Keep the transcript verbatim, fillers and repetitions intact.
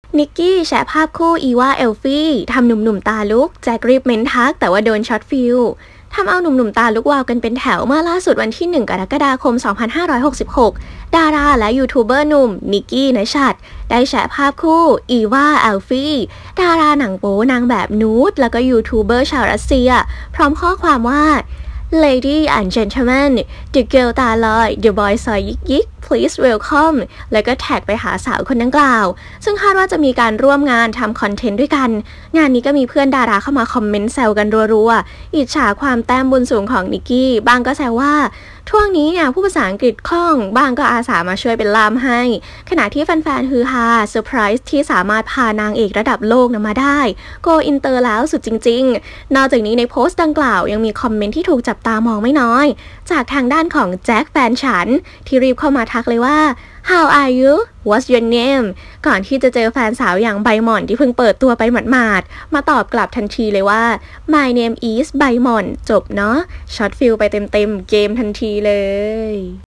นิกกี้แชร์ภาพคู่อีวาเอลฟี่ทำหนุ่มๆตาลุกแจ็ครีบเม้นทักแต่ว่าโดนช็อตฟิลทำเอาหนุ่มๆตาลุกวาวกันเป็นแถวเมื่อล่าสุดวันที่หนึ่งกรกฎาคมสองพันห้าร้อยหกสิบหกดาราและยูทูบเบอร์หนุ่มนิกกี้ณชัดได้แชร์ภาพคู่อีวาเอลฟี่ดาราหนังโป๊นางแบบนูดแล้วก็ยูทูบเบอร์ชาวรัสเซียพร้อมข้อความว่า Lady and gentlemen the girl ตาลอย the boy ซอยยิกยิก please welcome แล้วก็แท็กไปหาสาวคนดังกล่าวซึ่งคาดว่าจะมีการร่วมงานทำคอนเทนต์ด้วยกันงานนี้ก็มีเพื่อนดาราเข้ามาคอมเมนต์แซวกันรัวๆอิจฉาความแต้มบุญสูงของนิกกี้บางก็แซวว่าช่วงนี้เนี่ยผู้ภาษาอังกฤษคล่องบางก็อาสามาช่วยเป็นล่ามให้ขณะที่แฟนๆฮือฮาเซอร์ไพรส์ที่สามารถพานางเอกระดับโลกนมาได้โกอินเตอร์แล้วสุดจริงๆนอกจากนี้ในโพสต์ดังกล่าวยังมีคอมเมนต์ที่ถูกจับตามองไม่น้อยจากทางด้านของแจ็คแฟนฉันที่รีบเข้ามาทักเลยว่า How are you? What's your name? ก่อนที่จะเจอแฟนสาวอย่างใบหม่อนที่เพิ่งเปิดตัวไปหมาดๆมาตอบกลับทันทีเลยว่า My name is ใบหม่อนจบเนาะช็อตฟิลไปเต็มๆเกมทันทีเลย